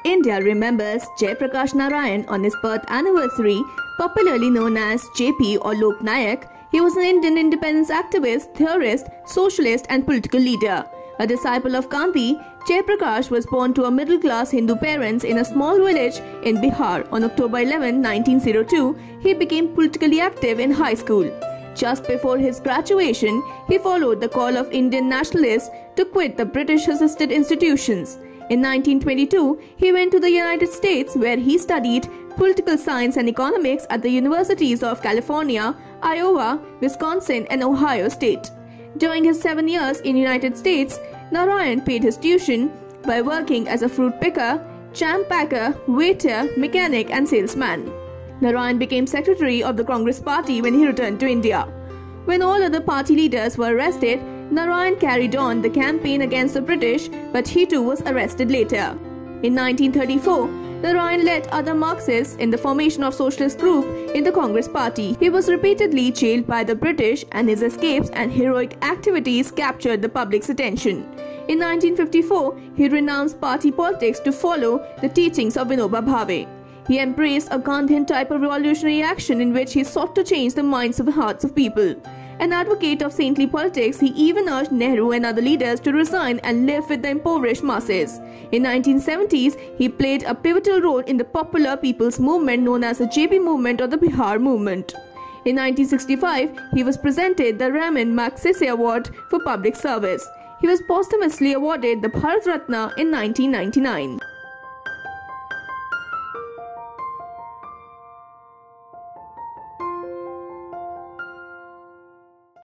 India remembers Jayaprakash Narayan on his birth anniversary, popularly known as JP or Lok Nayak. He was an Indian independence activist, theorist, socialist and political leader. A disciple of Gandhi, Jayaprakash was born to a middle-class Hindu parents in a small village in Bihar on October 11, 1902. He became politically active in high school. Just before his graduation, he followed the call of Indian nationalists to quit the British-assisted institutions. In 1922, he went to the United States where he studied political science and economics at the universities of California, Iowa, Wisconsin and Ohio State. During his 7 years in the United States, Narayan paid his tuition by working as a fruit picker, jam packer, waiter, mechanic and salesman. Narayan became secretary of the Congress Party when he returned to India. When all other party leaders were arrested, Narayan carried on the campaign against the British, but he too was arrested later. In 1934, Narayan led other Marxists in the formation of socialist group in the Congress Party. He was repeatedly jailed by the British and his escapes and heroic activities captured the public's attention. In 1954, he renounced party politics to follow the teachings of Vinoba Bhave. He embraced a Gandhian type of revolutionary action in which he sought to change the minds and hearts of people. An advocate of saintly politics, he even urged Nehru and other leaders to resign and live with the impoverished masses. In 1970s, he played a pivotal role in the popular people's movement known as the JP movement or the Bihar movement. In 1965, he was presented the Raman Magsaysay Award for public service. He was posthumously awarded the Bharat Ratna in 1999.